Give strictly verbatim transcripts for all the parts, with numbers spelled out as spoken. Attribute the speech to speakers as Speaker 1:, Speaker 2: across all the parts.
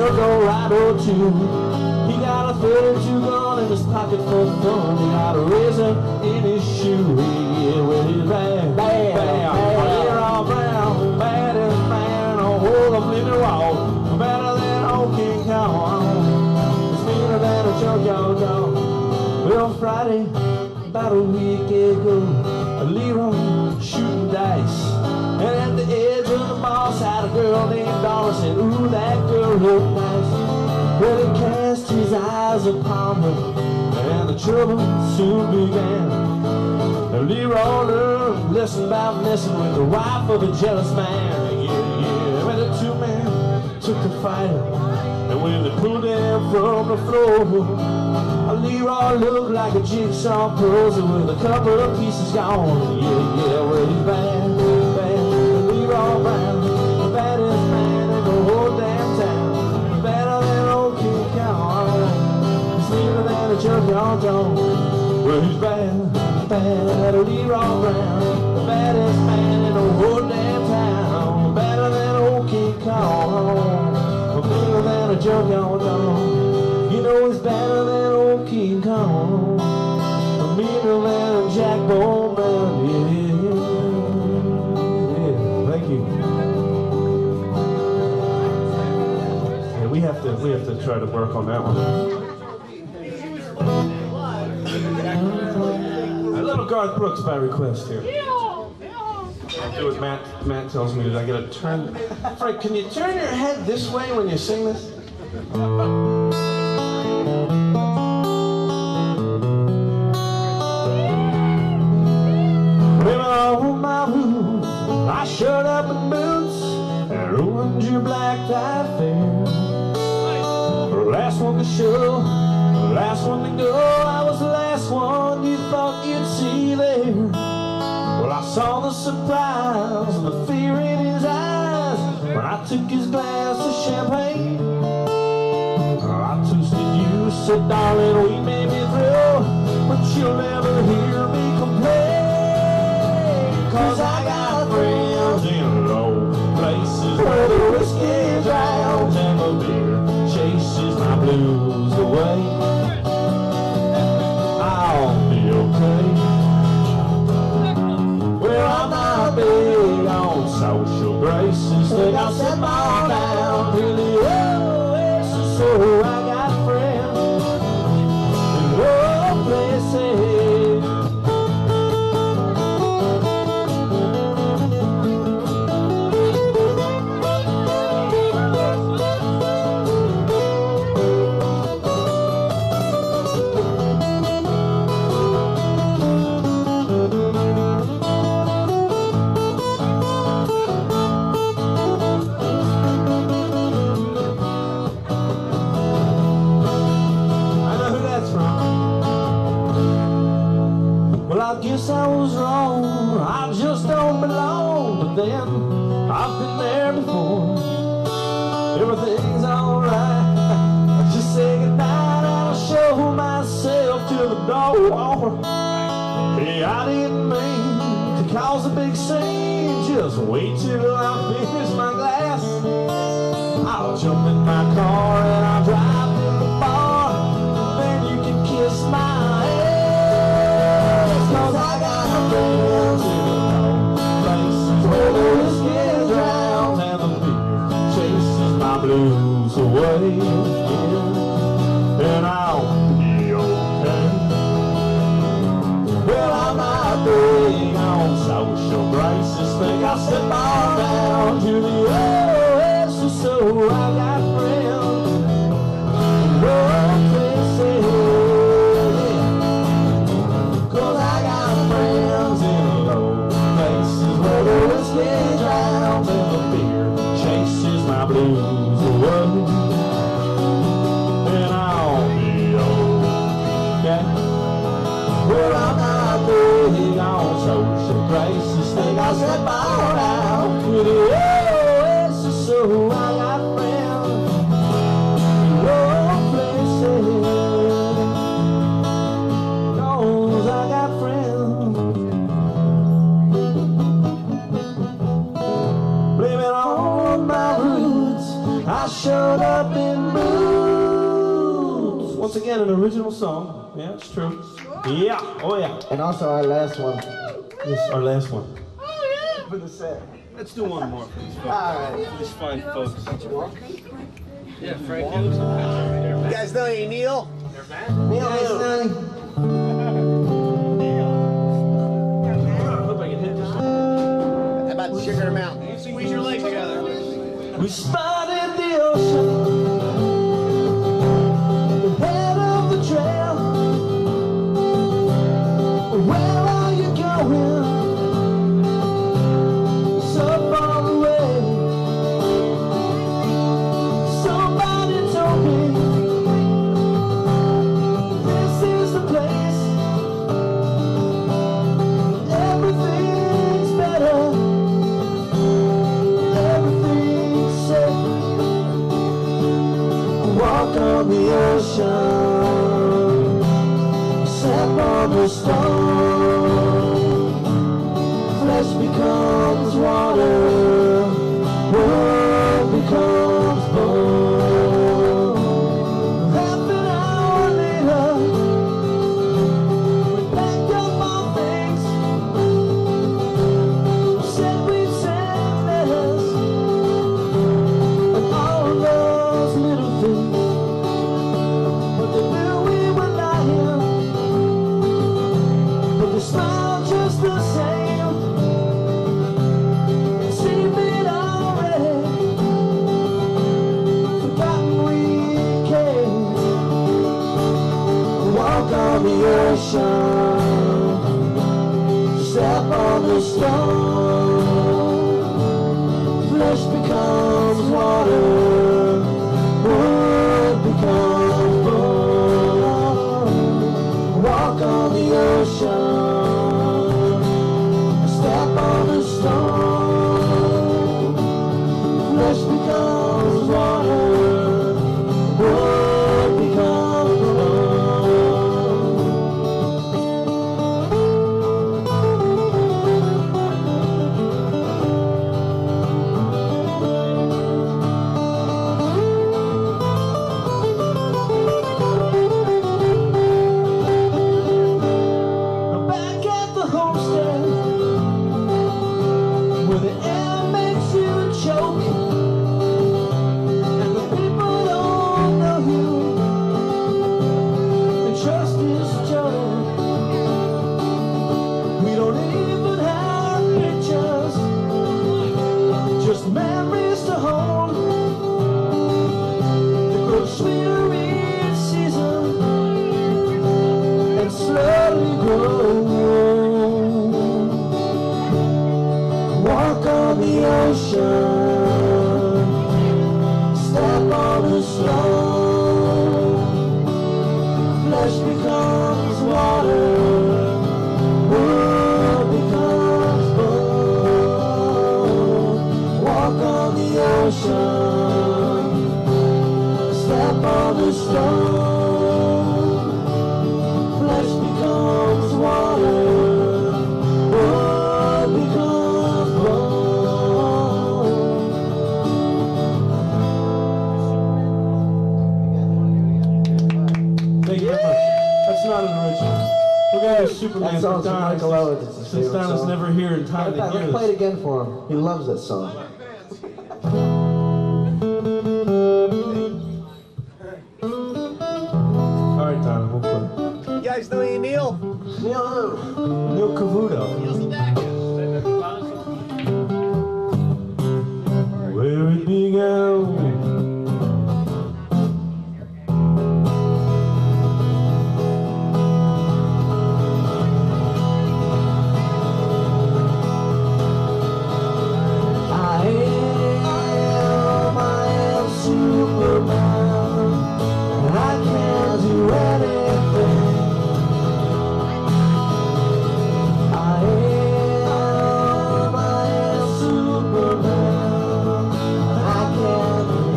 Speaker 1: Eldorado too. He got a thirty-two gun in his pocket for fun. He got a razor in his shoe. Yeah, with his bad, bad, bad, hair all brown, baddest man on whole of living wall, better than old King Kong. It's meaner than a junkyard dog. Well, Friday, about a week ago, Leroy shooting dice, and at the edge of the bar sat a girl named Donna. Said, ooh, that girl looked nice. Well, he cast his eyes upon her, and the trouble soon began. And Leroy learned a lesson about messing with the wife of a jealous man. Yeah, yeah, when the two men took the fight, and when they pulled him from the floor, Leroy looked like a jigsaw puzzle with a couple of pieces gone. Yeah, yeah, well, he's bad, bad. Leroy Brown, the baddest man in the whole damn town. Better than old King Kong. He's meaner than a junkyard dog. Well, he's bad, bad. Leroy Brown, the baddest man in the whole damn town. Better than old King Kong. Meaner than a junkyard dog. You know he's better than old King Kong. Meaner than a jackbone man. Yeah, yeah. Thank you. Yeah, we have to we have to try to work on that one. A little Garth Brooks by request here. I'll do what Matt Matt tells me. I gotta turn. Frank, can you turn your head this way when you sing this? On my roof, I shut up in boots and ruined your black tie fair. Last one to show, last one to go. I was the last one you thought you'd see there. Well, I saw the surprise and the fear in his eyes when I took his glass of champagne. I toasted you, said, darling, we may be through, but you'll never hear me complain. Cause I got friends in low places where the whiskey drowns and the beer chases my blues away. I'll be okay. Well, I'm not big on social graces. Think I'll set my down to the oasis. So I got friends in low places. I guess I was wrong, I just don't belong. But then, I've been there before. Everything's alright. I just say goodnight and I'll show myself to the door. Hey, I didn't mean to cause a big scene. Just wait till I finish my glass. I'll jump in my car and I'll drive to the bar. Then you can kiss my ass. Cause I got friends in places where the whiskey drowns and the beer chases my blues away. And I'll be okay. Well, I'm not big on social graces. Think I'll step on down to the oasis. So I got friends in low places. Drowns and the beer chases my blues away. And I'll be okay. Well, I'm not big on social graces. Think I'll step on out to the oasis. So I got friends in low places. Cause I got friends. I I showed up in boots. Once again, an original song. Yeah, it's true. Yeah, oh yeah.
Speaker 2: And also our last one.
Speaker 1: This is our last one.
Speaker 2: For the set.
Speaker 1: Let's do one more for these folks.
Speaker 2: All right.
Speaker 1: These fine folks.
Speaker 3: Yeah, Frank, you guys know any Neil?
Speaker 2: Neil,
Speaker 1: Hey,
Speaker 2: Sonny.
Speaker 1: Hope I can hit this one.
Speaker 3: How about Sugar Mountain? Squeeze your legs together.
Speaker 1: We spotted the ocean at the head of the trail. Where are you going? So far away. Somebody told me this is the place. Everything's better. Everything's safe. Walk on the ocean, step on the stone. Flesh becomes water, wood becomes bone. Half an hour later, we packed up our things, said we'd send letters, and all of those little things. But they knew we were lying, but they smiled just the same. It seemed it already forgotten we came. Walk on the ocean, step on the stone. Flesh becomes water, wood becomes bone. Walk on the ocean, step on the stone. Flesh becomes water, wood becomes Now back at the homestead, where the air makes you choke, and the people don't know you, and trust is a joke. We don't even have pictures, just memories to hold. They grow sweeter each season, and slowly grow. Walk on the ocean, step on the stone. Flesh becomes water, wood becomes bone. Walk on the ocean, step on the stone. Flesh becomes water, wood becomes bone. Thank you very much. That's not an original. We're going to do Superman
Speaker 2: That
Speaker 1: for
Speaker 2: song's from
Speaker 1: Don,
Speaker 2: Michael Owens. It's his
Speaker 1: since
Speaker 2: favorite
Speaker 1: Don is
Speaker 2: song.
Speaker 1: never here in time to
Speaker 2: Let's
Speaker 1: hear
Speaker 2: play it
Speaker 1: this.
Speaker 2: again for him. He loves that song.
Speaker 1: All right, Don, we'll play.
Speaker 3: You guys know any Neil?
Speaker 2: Neil who?
Speaker 1: Neil Cavuto. Where it began. I am, I am Superman, and I can do anything. I am, I am Superman, and I can do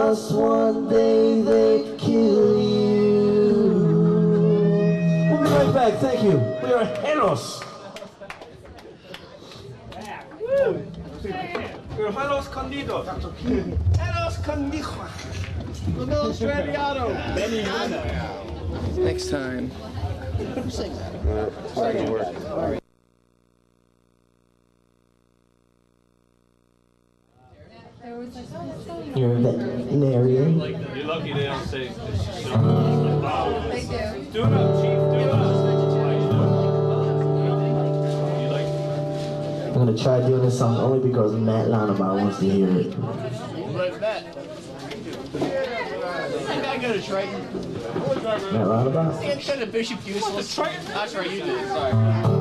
Speaker 1: Just one day they kill you. We'll be right back, thank you. We are Jellos. We're Jellos Condidos. Jellos Condidos. Los Radiados.
Speaker 3: Next time. Sing that. It's not gonna work.
Speaker 1: You're a veterinarian.
Speaker 4: You're lucky they don't say this.
Speaker 5: They do.
Speaker 4: Do it up, Chief. Do it up.
Speaker 1: I'm gonna try doing this song only because Matt Lonabar wants to hear it.
Speaker 3: I got a Triton.
Speaker 1: Matt Lonabar?
Speaker 3: I got a Bishop Useless. That's right, you did. Sorry.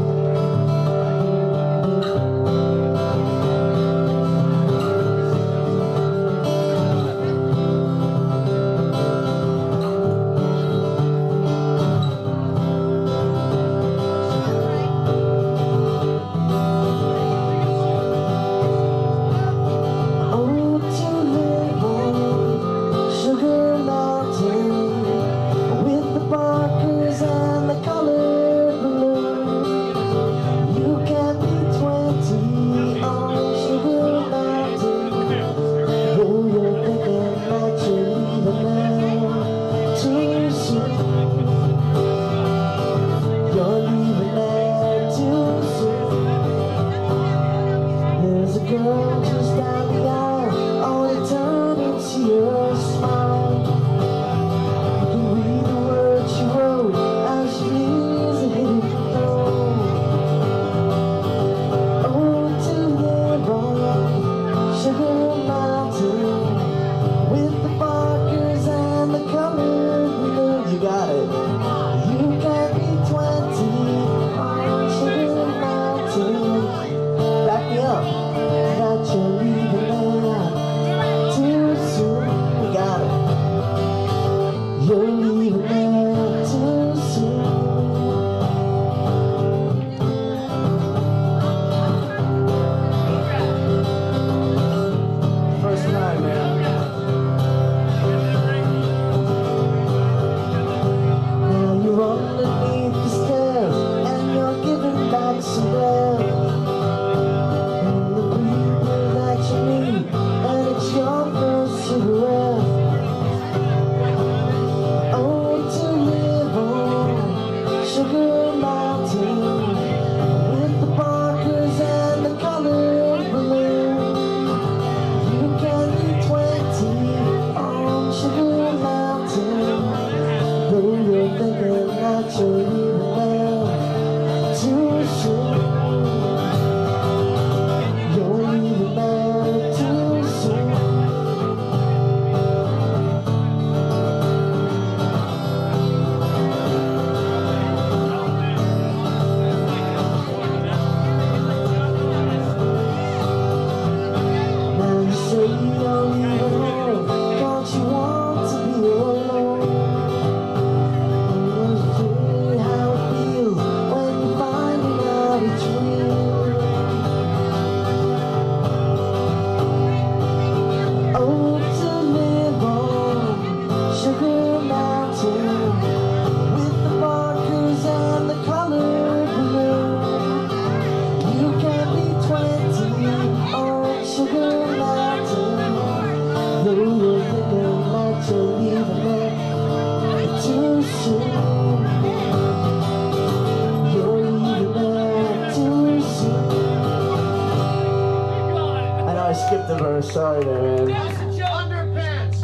Speaker 1: Skip the verse, sorry there, man.
Speaker 3: Underpants!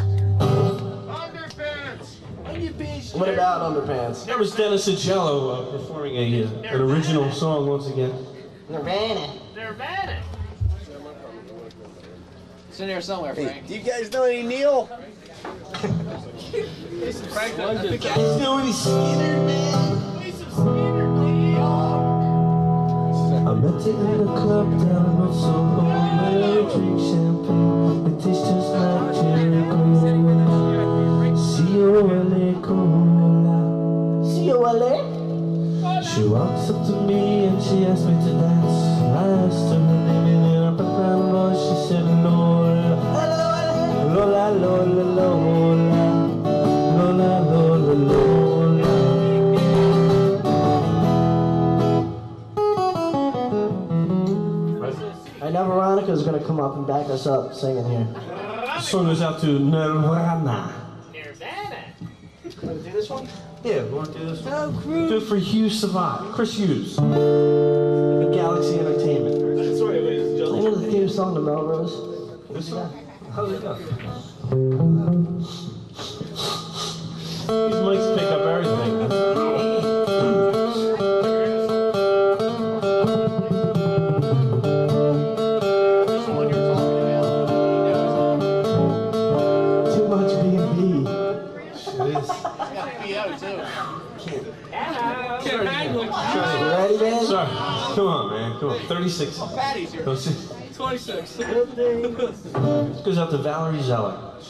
Speaker 3: Underpants!
Speaker 1: What about Underpants?
Speaker 4: There was Dennis and Jello uh, performing a, uh, an original song once again.
Speaker 2: Nirvana.
Speaker 3: Nirvana! It's in there somewhere, Frank.
Speaker 2: Hey, do you guys know any Neil?
Speaker 3: Frank, I think
Speaker 1: You guys know any Skinner, man? I met her in the club down in Soho. Drink champagne, it tastes just like Jericho. C O L A Cola. C O L A? She walks up to me and she asked me to dance. I asked her her name and then up and down, she said Lola. Lola, Lola, Lola.
Speaker 5: I know Veronica's gonna come up and back us up singing here.
Speaker 4: This song goes out to Nirvana.
Speaker 2: Nirvana.
Speaker 5: Want to do this one?
Speaker 4: Yeah, we want to do this one?
Speaker 2: Oh, Cruz.
Speaker 4: Do it for Hughes Savant, Chris Hughes. Galaxy Entertainment. Sorry, ladies and
Speaker 5: I know the theme song to Melrose.
Speaker 4: This one? How's it go? These mics pick up everything.
Speaker 5: Too much B and B.
Speaker 4: It is.
Speaker 5: You ready, man?
Speaker 4: Sorry. Come on, man. Come on. thirty-six. Go see.
Speaker 3: twenty-six.
Speaker 4: This goes out to Valerie Zeller.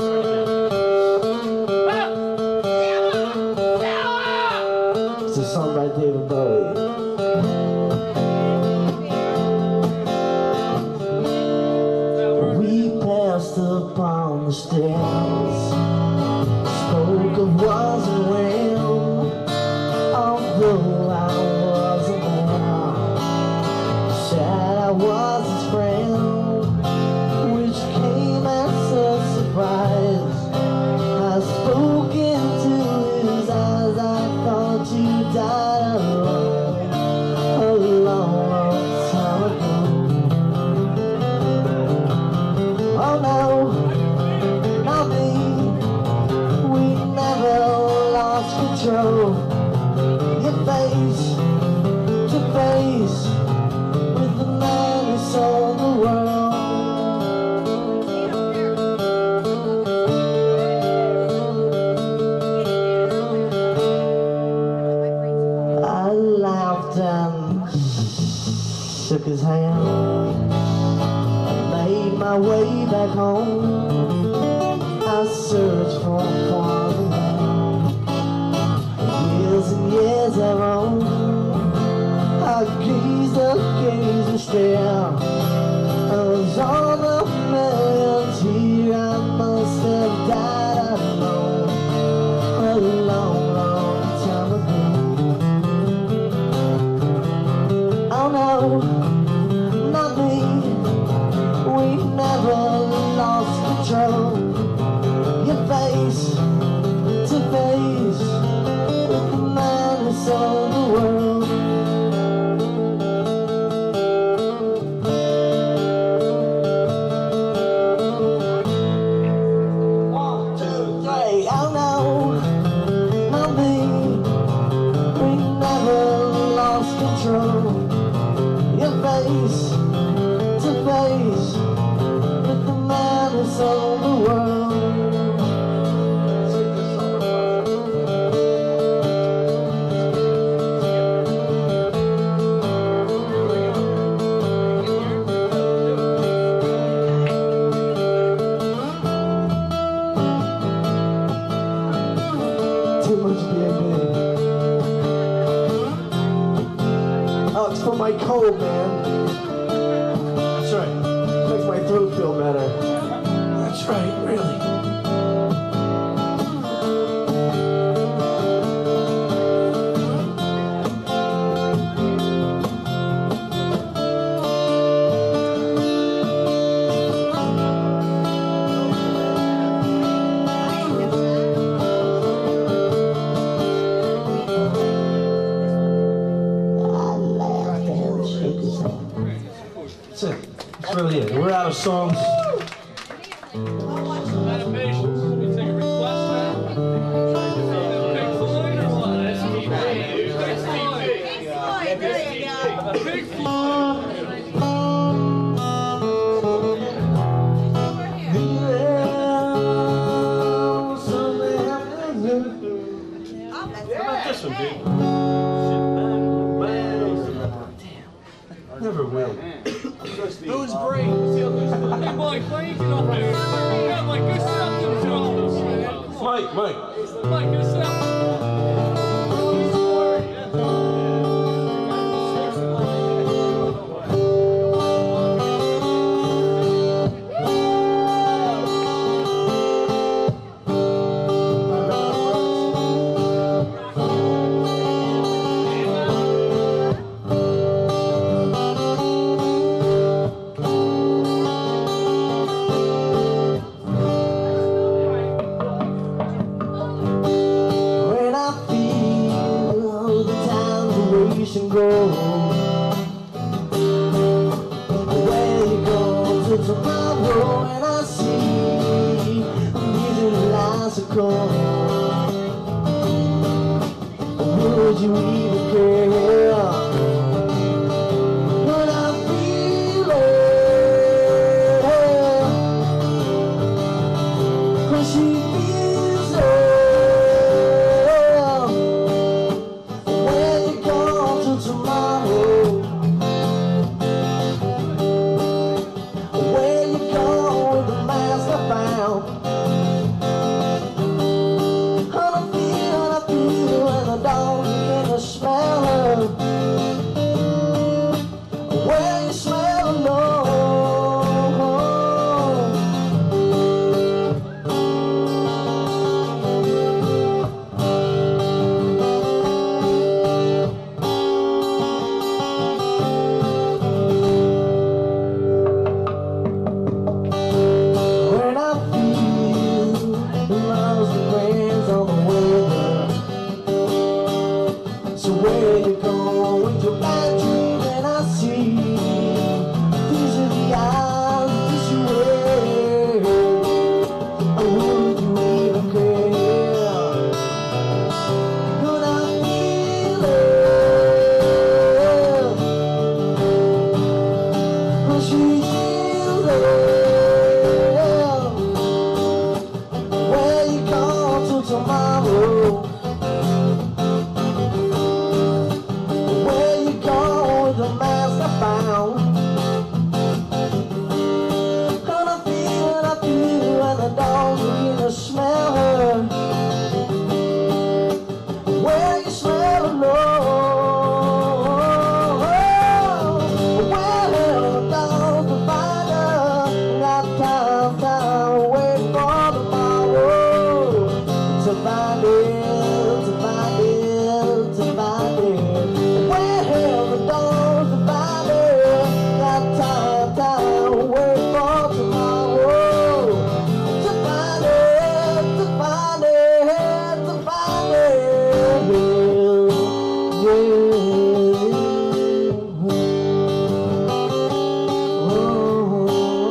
Speaker 5: It's a song by David Bowie. We passed upon the stairs, spoke of was and when, although I wasn't there, said I was his friend, which came as a surprise. I spoke into his eyes, I thought you died alone, a long, long time ago. Oh no, not me, we never lost control. Your face to face with the man who sold the world. I laughed and shook his hand and made my way back home. I searched for a father land. Years and years I roamed. I gazed, I gazed and stared. Of all the millions here, I must have died alone, a long, long time ago. Oh no, not me, we never lost control. Your face to face with the man who sold the world. Your face to face with the man who sold the world. Too much B and B. Oh, it's for my cold, man. That's right. Makes my throat feel better.
Speaker 4: That's right, really. That's it. That's really it. We're out of songs. This one, dude. Never will.
Speaker 3: Who's brain? Hey, Mike, why you get up there? Yeah, Mike, go sit up to the top.
Speaker 4: Mike, Mike.
Speaker 3: Mike, go sit up.
Speaker 5: till tomorrow, and I see these lies are cold. Would you even care? But I feel it, 'cause she feels it. Where you go till tomorrow? Where you go with the mask I found? And I feel, I feel, and I don't begin to smell her. Where you smell alone? When I feel the love's the rains on the weather. So where you go with your bad dreams, and I see these are the eyes that you wear. Or would you even care? Could I feel it? But she feels it. Where you go till tomorrow? Where you go with the mask I found? And I feel, and I feel, and I don't begin to smell her. Where you smell alone? Where the dogs to find her? Got time, time, wait for tomorrow to find it, to find it, to find it. Where the dogs to find it? Got time, time, wait for tomorrow to find it, to find it, to find it. Yeah, yeah. Oh.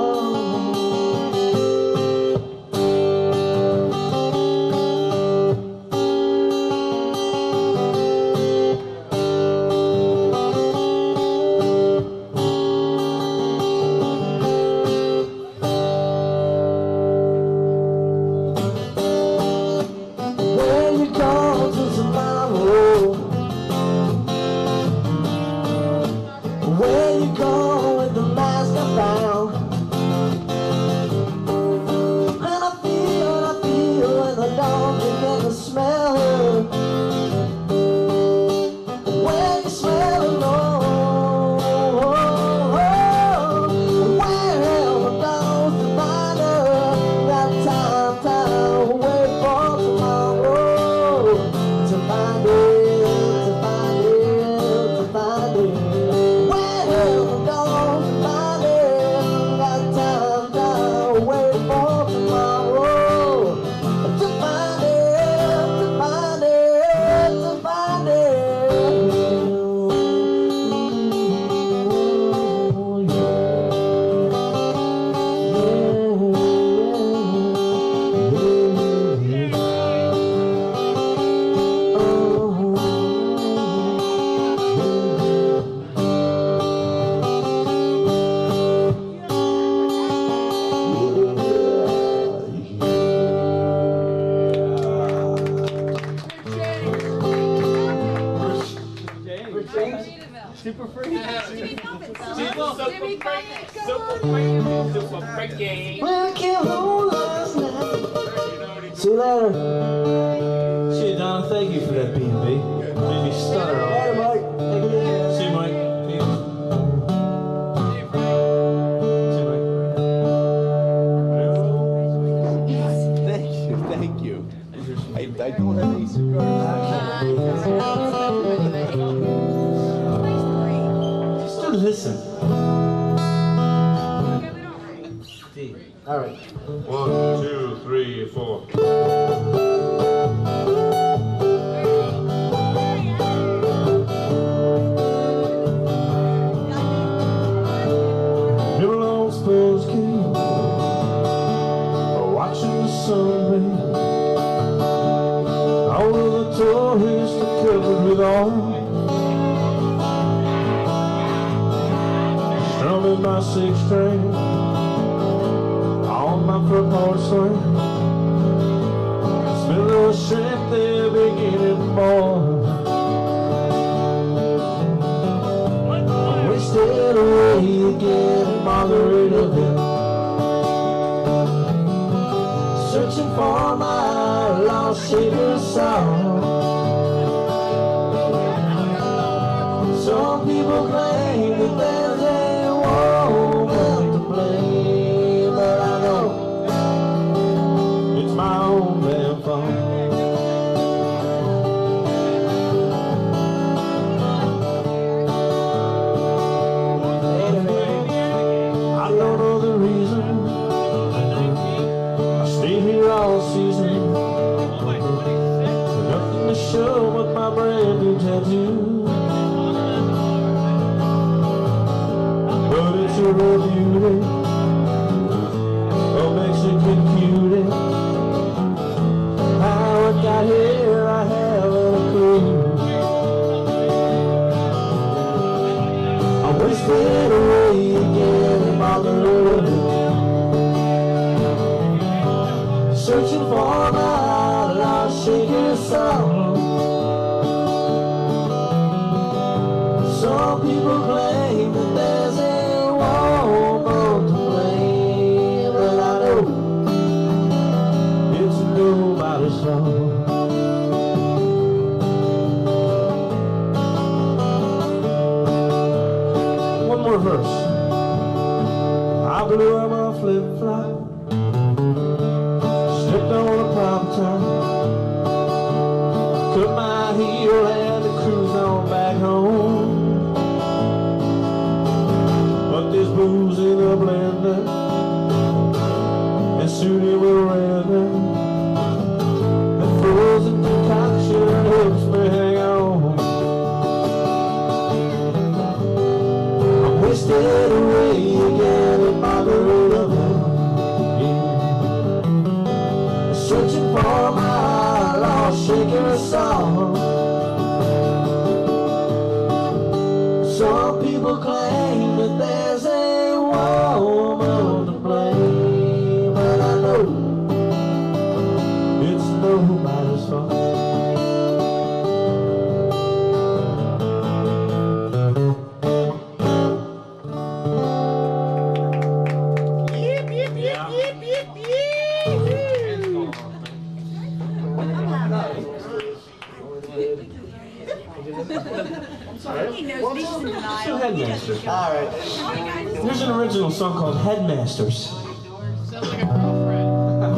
Speaker 5: Where you go till tomorrow? Where you go with the mask I found? And I feel, and I feel, and I don't begin to smell her. Where you smell alone? Where the dogs to find her? Got time, time, wait for tomorrow to find it, to find it, to find it. Where the dogs to find it? Got time, time, wait for tomorrow to find it, to find it, to find it. Oh, yeah.
Speaker 3: Super free.
Speaker 5: Well, I can't hold last night. See you later.
Speaker 4: Shit, Donna, thank you for that B and B. Made me stutter.
Speaker 5: Hey, Mike. Take it easy.
Speaker 4: See you, Mike. Peace. See you, Mike.
Speaker 2: Thank you, thank you. I, I don't have any cigars.
Speaker 4: Just listen.
Speaker 5: All right.
Speaker 1: One, two, three, four.
Speaker 5: Never lost those kids.
Speaker 1: sunray. All of the tourists are covered with oil. Strumming my six string on my front porch swing. Smell the shrimp, they're beginning to boil. Wasted away again in Margaritaville, searching for my lost Savior song. Some people claim that there's a woman to blame, but I know it's my own damn fault. I don't know the reason I stay here all season. Nothing to show but my brand new tattoo. But it's a real beauty, a Mexican cutie. How it got here, I haven't a clue. I wasted away again in Margaritaville, searching for my lost shaker song. Some people claim that there's a woman to blame, but I know it's nobody's fault. One more verse. I blew up my flip-flop, slipped on a pop top, cut my heel and the cruise on back home. But there's booze in a blender and Sooty will render, and frozen concoction helps me hang on. I'm wasted away again in Margaritaville, yeah, searching for my lost shaker song. Some people claim that there's a woman to blame, but I know it's nobody's fault.
Speaker 3: Yip, yip, yip, yip, yip, yip.
Speaker 6: He knows he's in denial.
Speaker 1: Headmasters.
Speaker 5: All right.
Speaker 1: Here's an original song called Headmasters.
Speaker 3: Sounds like a girlfriend.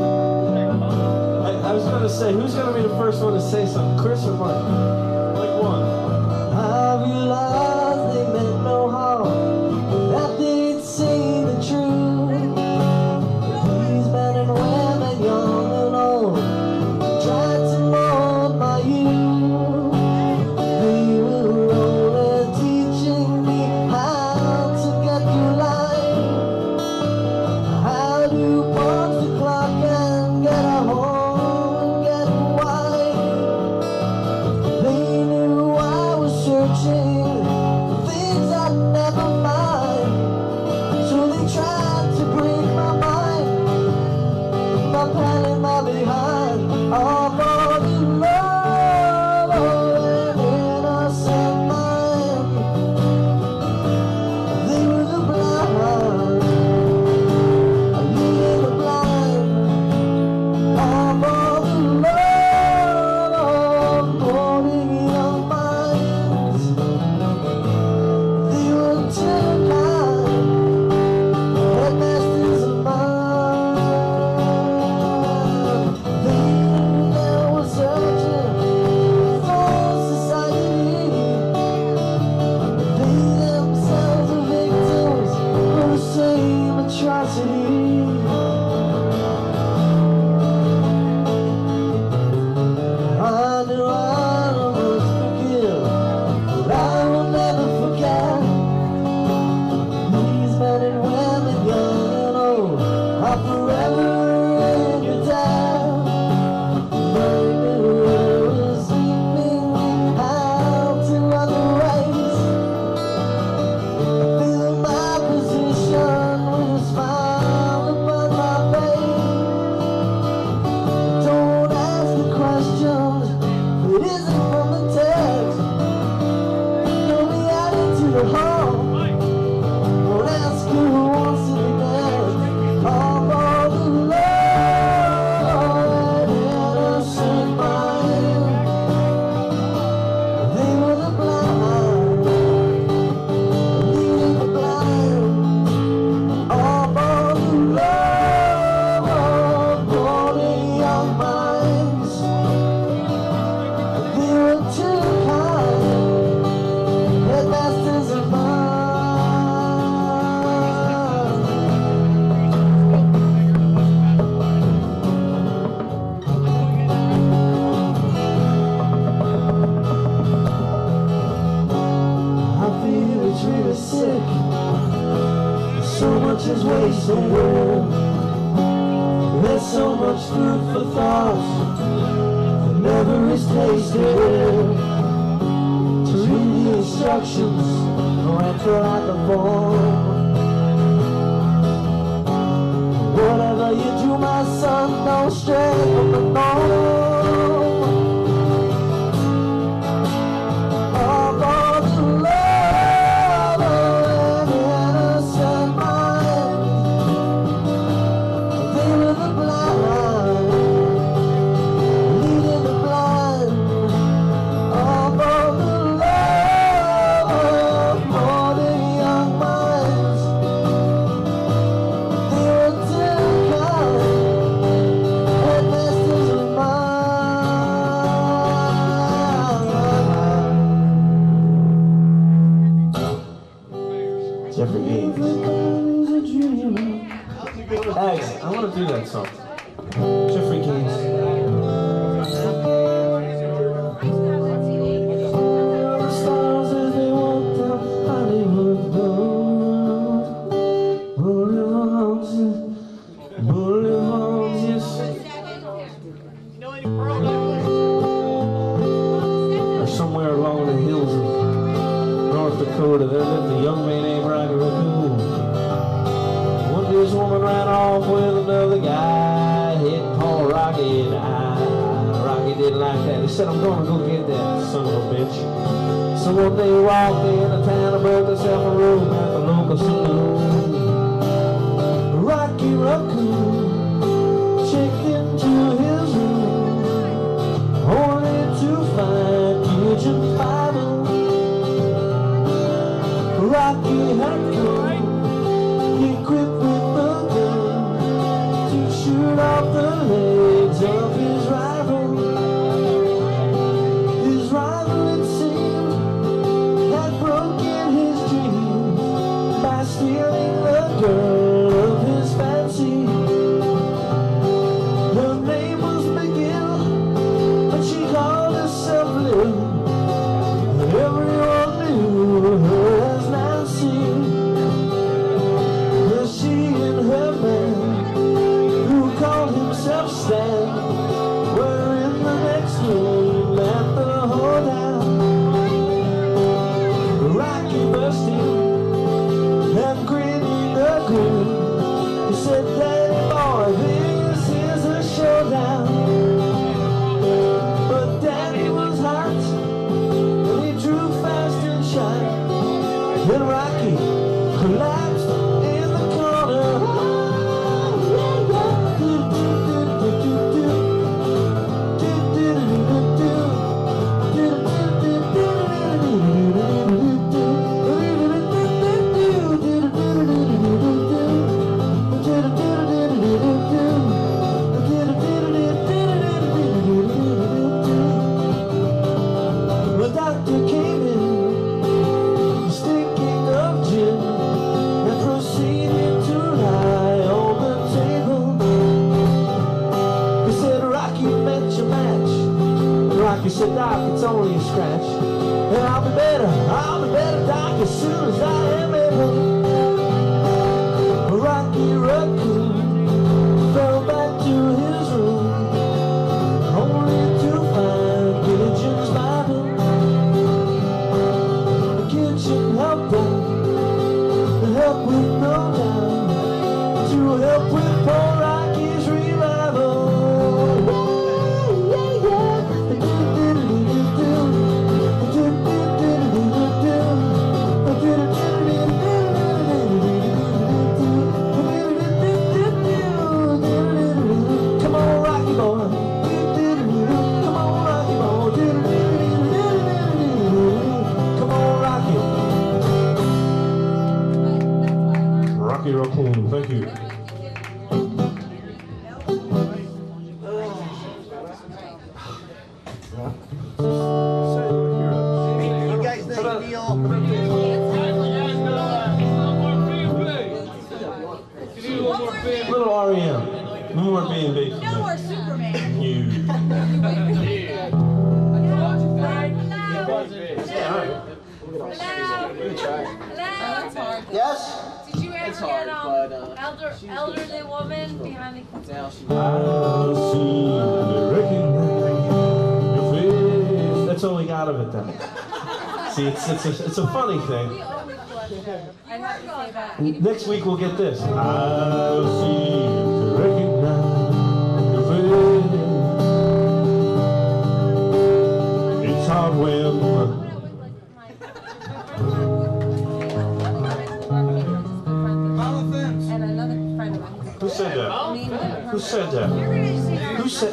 Speaker 1: I, I was going to say, who's going to be the first one to say something? Chris or Mike? Like one.
Speaker 5: I realized they meant no harm, that they'd say the truth. These men and women, young and old, tried to mold my youth. They were only teaching me how to get through life, how to punch the clock and get a home and get a wife. They knew I was searching for things I'd never find, so they tried to break my mind, my plan and my behind. All for the love of an innocent mind. They were the blind, leading the blind. All for the love of molding young minds. They were too kind, headmasters of mine. They knew I was searching for society. They themselves are victims of the same atrocity. I knew I must forgive, but I will never forget. These men and women, young and old, are forever in your debt. much is wasted. There's so much food for thought that never is tasted. To read the instructions or and fill out the form. Whatever you do, my son, don't stray from the norm.
Speaker 1: Alex, I want to do that song. Jeffrey Keys. The stars as they walk down Hollywood Road. Boulevards, boulevards, yes. Or somewhere along the hills of North Dakota, there lived a young man named Rocky Raccoon. This woman ran off with another guy, hit Paul Rocky in the eye. Rocky didn't like that. He said, I'm gonna go get that son of a bitch. So one day he walked into town and booked himself a room at the local saloon. Rocky Raccoon checked into his room, only to find Cajun Bible. Rocky had come equipped with shoot off the legs of his rival. His rival, it seemed, had broken his dreams by stealing the girl of his fancy. Her name was McGill, but she called herself Lil. Everyone knew her as Nancy. But she and her man, called himself Stan, were in the next room at the hoedown. Rocky burst in and grinning a grin. He said, Daddy boy, this is a showdown. But Daddy was hot and he drew fast and shot. Then Rocky collapsed in the corner. The doctor came in, stinking of gin, and proceeded to lie on the table. He said, Rocky met your match. And Rocky said, Doc, it's only a scratch. And I'll be better, I'll be better, Doc, as soon as I am able. Rocky Raccoon fell back to his room, only to find Cajun's Bible. The kitchen helped him, to help with no doubt, to help with poor Rocky's revival. Come on, Rocky boy. Come on, Rocky boy. Come on, Rocky. Rocky Raccoon, thank you.
Speaker 2: You guys think Neil?
Speaker 1: Little R E M. No more B and B.
Speaker 6: No more Superman.
Speaker 1: You.
Speaker 6: Hello. Hello.
Speaker 2: Yes?
Speaker 6: Did you answer
Speaker 2: is
Speaker 6: forget,
Speaker 2: hard,
Speaker 6: um,
Speaker 2: but uh,
Speaker 6: elder,
Speaker 2: she's
Speaker 6: elderly
Speaker 2: good.
Speaker 6: woman behind the
Speaker 2: Now she
Speaker 1: I see the recognize your face. That's all we got of it then. See, it's, it's, a, it's a funny thing.
Speaker 6: We always blush there. I have to say that.
Speaker 1: Next week we'll get this. I see the recognize your face. It's hard when
Speaker 6: and another friend of mine.
Speaker 1: Who said that? Who said that? Who said?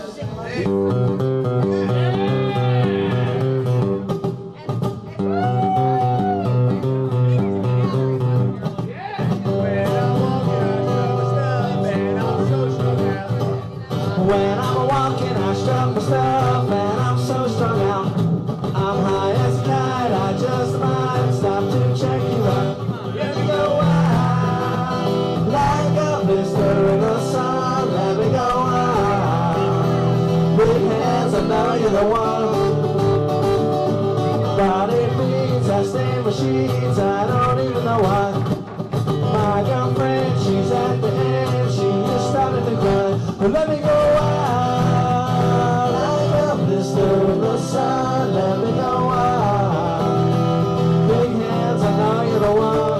Speaker 1: When I'm walking, I strut my stuff, and I'm so strung out. I'm high as a kite, I just might stop to check you out. Let me go out, like a blister in the sun. Let me go out, big hands, I know you're the one. Body beats, I stain my sheets, I don't even know why. My girlfriend, she's at the end, she just started to cry. Let me go out, like a blister in the sun. Let me go out, big hands, I know you're the one.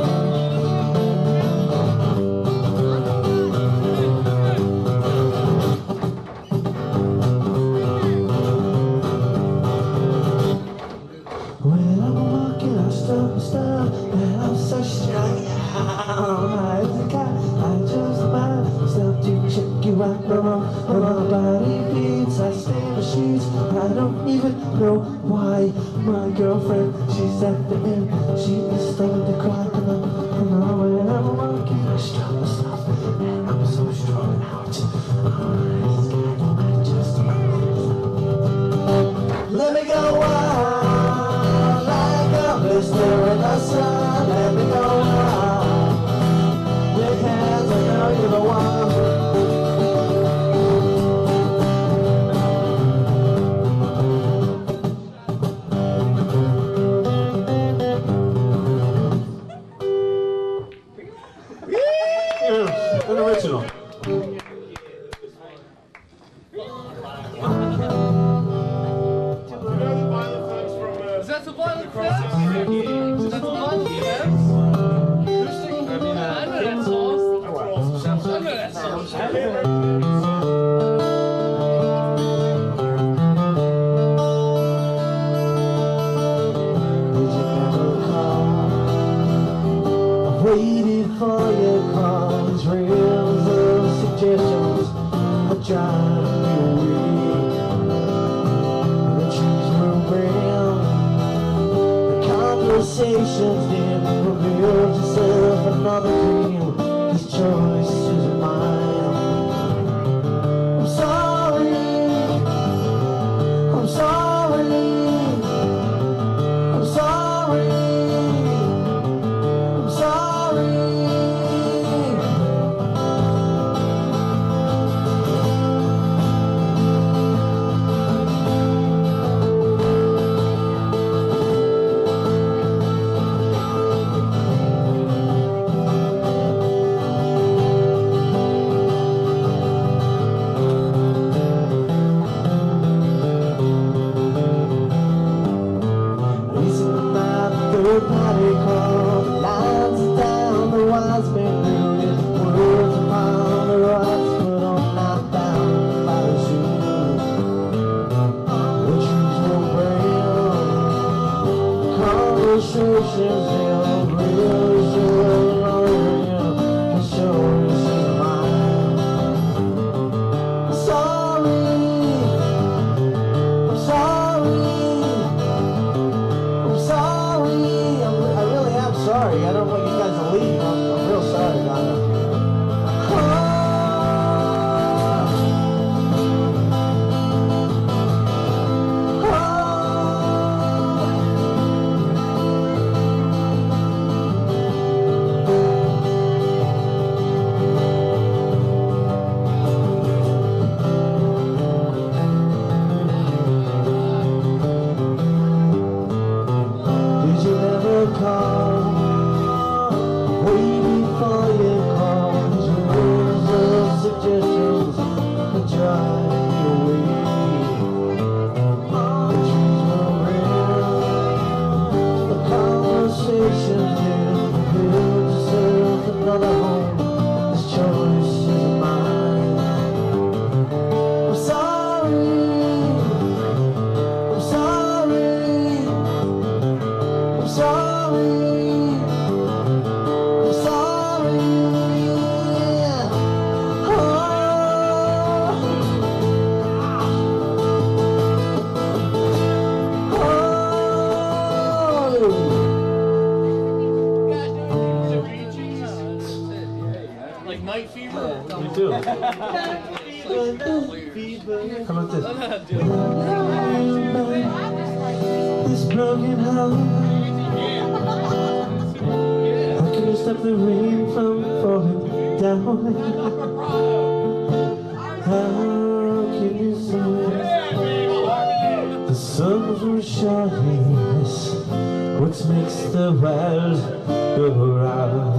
Speaker 1: When I'm walking, I stop and stop, and I'm so strung out. I just might stop to check you out. No, no, no, my body beats, I stain the sheets. I don't even know why. My girlfriend, she's at the end, she is starting to cry. No, no, no, when I'm walking, I stop and stop, and I'm so strung out. I just might. Let me go out, like a blister in the sun. Let me go out, big hands, I know you're the one. Yeah, an original.
Speaker 3: Is that the violent fence? Is that the violent fence? I know that song. I know that song.
Speaker 5: Waited for your calls, reels of suggestions are driving me weak. The trees were brown, the conversations didn't reveal yourself another dream. This choice is mine. I'm sorry, I'm sorry, I'm sorry. I'm sorry.
Speaker 3: Like night fever?
Speaker 4: We do. How about this? This broken heart. How can you stop the rain from falling down? How can you see the sun from shining? What makes the world go round?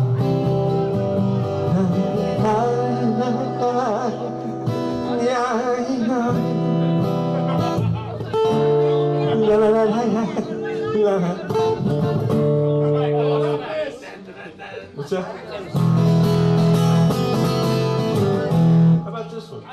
Speaker 4: What's that? How about this one?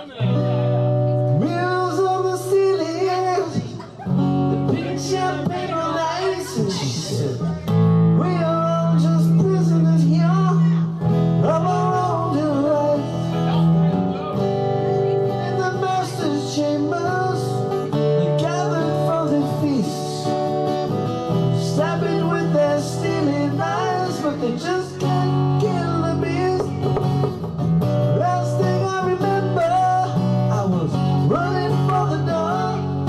Speaker 4: Wheels on the ceiling, the big champagne on ice, and she said, we are all just prisoners here of our own device. In the master's chambers, they gathered for the feast, stabbing with their steely knives, but they just can't kill the beast. Last thing I remember, I was running for the door.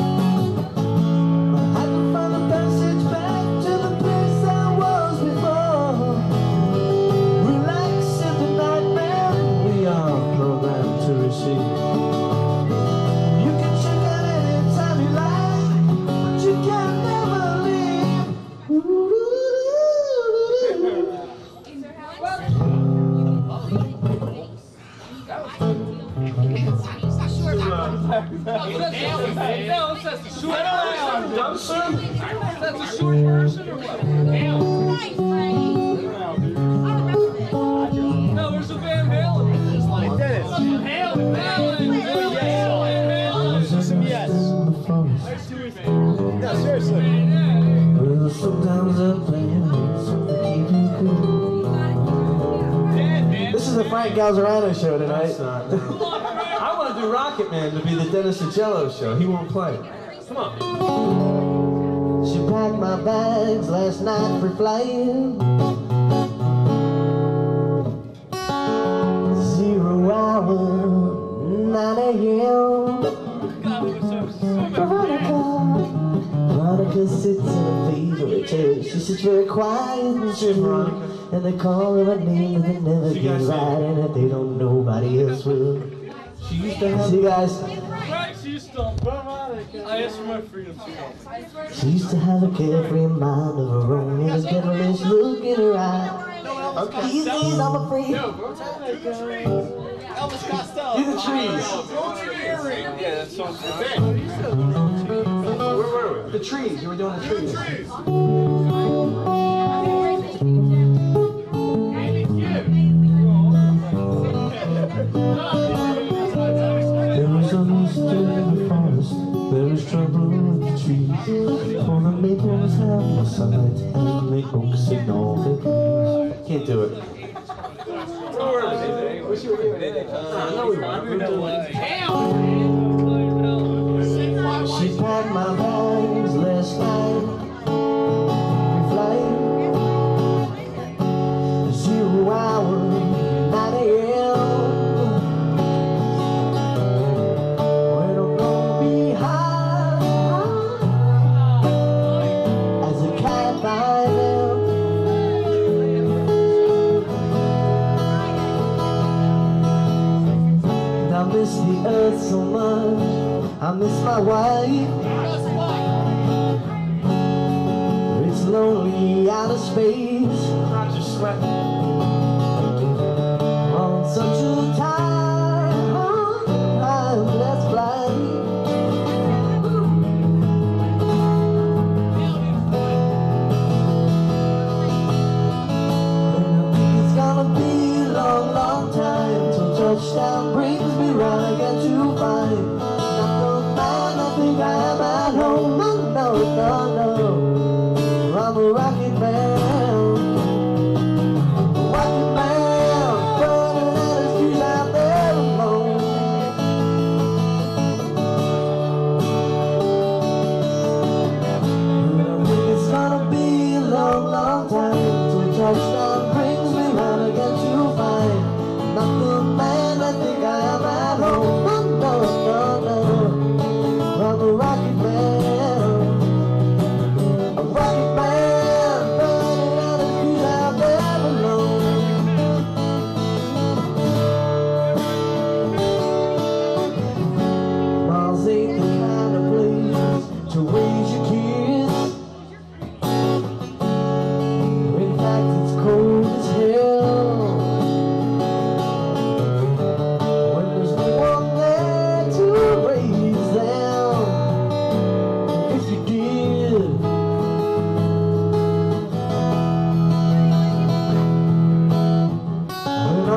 Speaker 4: I had to find a passage back to the place I was before. Relax in the nightmare we are programmed to receive. You can check out anytime you like, but you can never leave. Done, sir?
Speaker 3: That's a short version or what? No, where's the Van Halen?
Speaker 2: Dennis.
Speaker 3: Van Halen!
Speaker 2: Yes. No, seriously.
Speaker 4: Well, sometimes I'm playing something to keep you cool. This is the Frank Galzerano show tonight. I want to do Rocket Man to be the Dennis and Jello show. He won't play. Come on. She packed my bags last night for flying. Zero hour, nine A M Veronica, Veronica sits in a favorite chair. She sits very quiet and still, and they call her a name that they never get right, and if they don't, nobody else will. She used to have. See, guys.
Speaker 3: Right, she used to. I asked for my freedom too.
Speaker 4: She used to have a carefree mind of her own, and a devilish look in her eye. Okay. These days, I'm afraid.
Speaker 2: Elvis Costello.
Speaker 4: Do the trees.
Speaker 2: Yeah, that's so
Speaker 4: Where were we? The trees. You were doing the trees. There was a monster in the forest. There was trouble with the trees. For the maples have no sunlight, and the oaks ignore the breeze. Can't do it.
Speaker 2: Wish you were here.
Speaker 4: Uh, no, we weren't. We were doing it. She packed my bags last night. We flying. Zero hour, nine A M When I'm gonna be high as a cat by them. I miss the earth so much. I miss my wife. It's lonely out of space. Not just sweating on such a time. Let's fly. It's gonna be a long, long time till touchdown brings me round again to find. I think I'm at home. No, no, no, no. I'm a rocket man. Rocket man, burning out his fuse out there alone. I think it's gonna be a long, long time till touchdown brings me round again to find.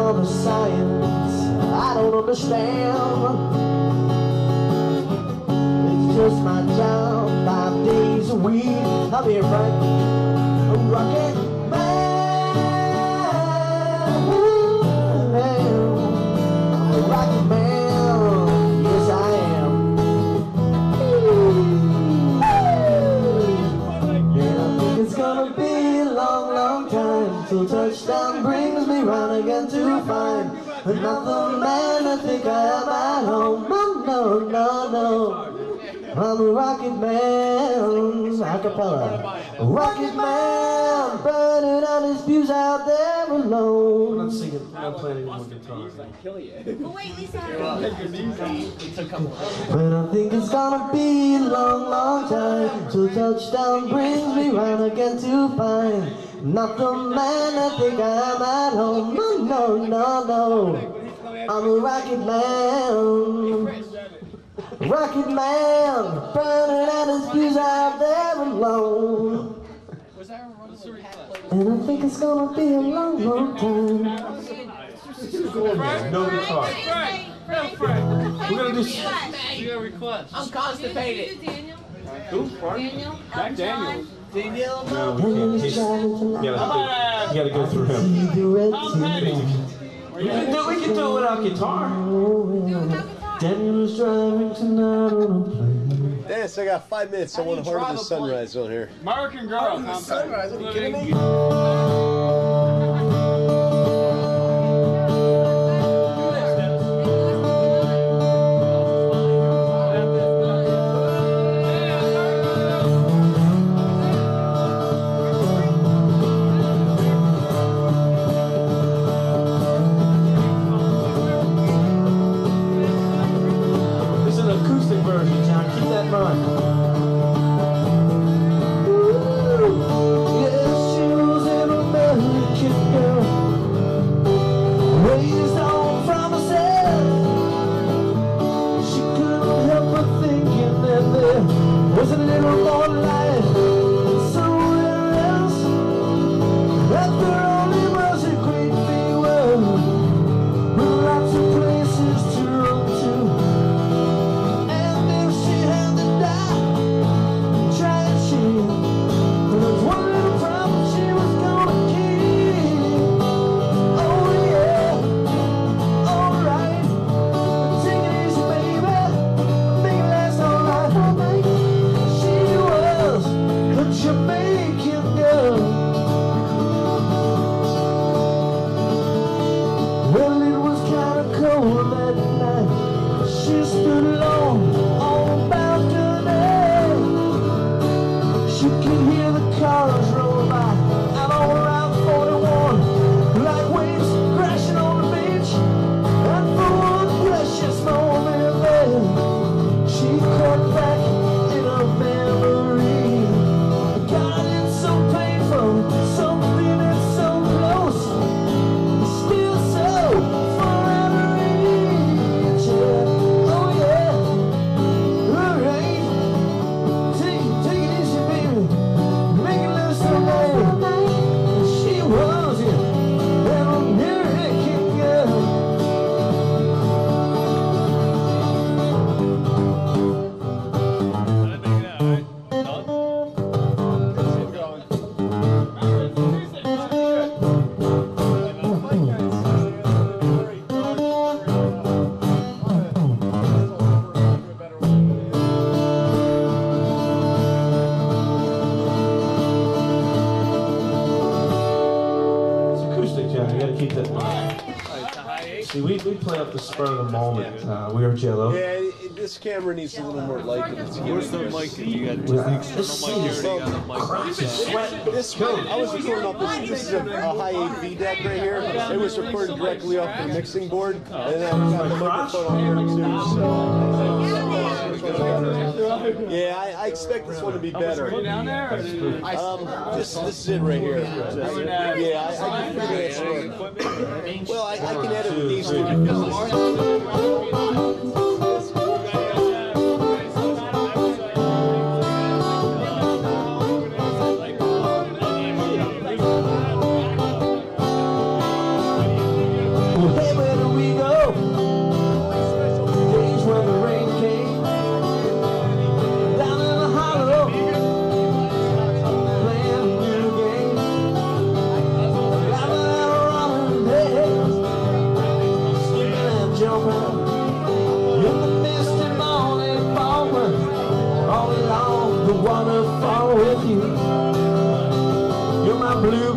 Speaker 5: all the science I don't understand. It's just my job, five days a week. I'll be here, Frank. A rocket man. I'm a rocket man. Yes, I am. And I think it's gonna be a long, long time till touchdown brings me round again to find another man. I think I am at home. No, no, no, no. I'm a rocket man, acapella. Rocket man, burning out his fuse out there alone.
Speaker 1: I'm not singing, I'm not playing any more guitar.
Speaker 6: Oh, wait, Lisa.
Speaker 5: But I think it's gonna be a long, long time till touchdown brings me round again to find not the man I think I am at home. No, no, no, no. I'm a rocket man. Rocket man, burning out his fuse out there alone. And I think it's gonna be a long, long time.
Speaker 1: No guitar. We're gonna do.
Speaker 3: You got a request.
Speaker 2: I'm constipated.
Speaker 6: Daniel.
Speaker 1: Who? Pardon?
Speaker 6: Daniel.
Speaker 3: Jack Daniels.
Speaker 2: Daniel.
Speaker 1: No, we can't. He's, you gotta, have to, you gotta go through him.
Speaker 3: Tom Petty.
Speaker 1: We can do, we can do it without guitar. Daniel is driving tonight on a plane.
Speaker 2: Dennis, I got five minutes. I want to harvest the sunrise on here.
Speaker 3: American Girl.
Speaker 2: The sunrise? Are you kidding me?
Speaker 1: See, we, we play up the spur of the moment. Uh, we are Jello.
Speaker 2: Yeah, this camera needs a little more light.
Speaker 7: Where's the mic? You got
Speaker 1: Yeah.
Speaker 7: just the external mic. You already got a mic.
Speaker 1: Crap is sweating.
Speaker 2: This, I was recording off this. This is a, a high A V deck right here. It was recorded directly off the mixing board, and then I got the microphone on here too. So, yeah, I, I expect this one to be better. Um, this this is it right here. Yeah, I, I can figure this one. Well, I, I can edit with these two.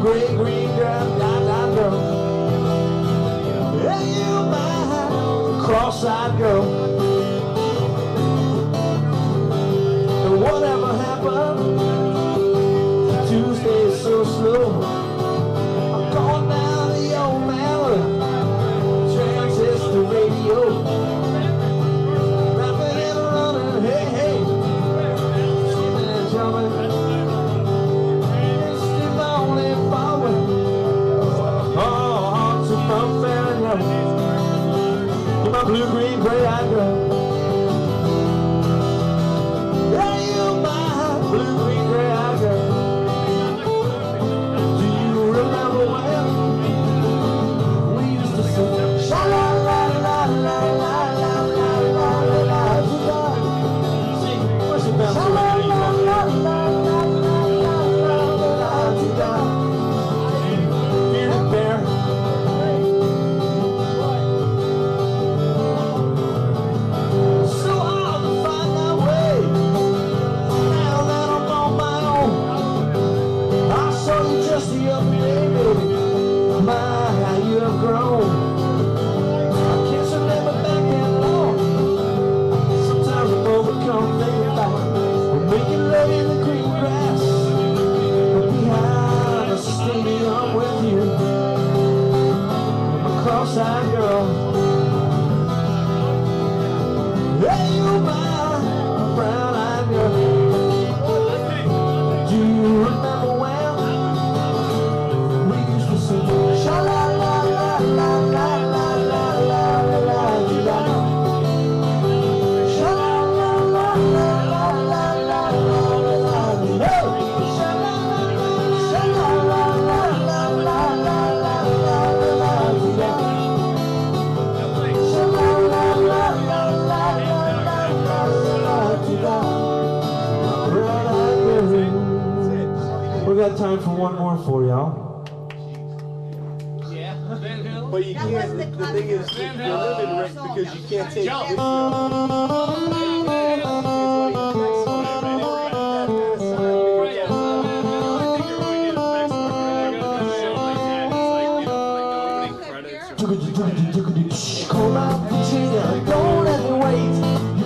Speaker 1: gray green girl, dot-dot girl. Yeah, you my cross-eyed girl. And whatever happened, Tuesday is so slow. I'm going down the old man with transistor radio. Rapping and running, hey, hey. Skipping and jumping. Still only forward. Oh, hearts are pumping and running. You're my blue, green, gray-eyed girl. Yeah, you're my blue, green, gray-eyed girl. Do you remember when we used to sing sha la la la la la la la la la la? See, where's the bell? Sha la la la la la la la la la. Bearded bear. So hard to find my way. Now that I'm on my own, I saw you just the other day, baby. My, how you have grown. I can't remember back that long. Sometimes I'm overcome thinking about we're making love in the green grass behind the stadium with you, my cross-eyed girl. Hey, you my brown-eyed girl. Do you remember when we used to sing sha la la la la la la la la la la? Sha la la la la la la la la la. Hey! Sha la la la sha la la la la la la la la la. Sha la la la la la la la la la. We got time for one more for y'all.
Speaker 2: But you can't, the, the thing is, you're limited, Rick, because you can't take
Speaker 3: Jello.
Speaker 1: Come out, Virginia, don't let me wait.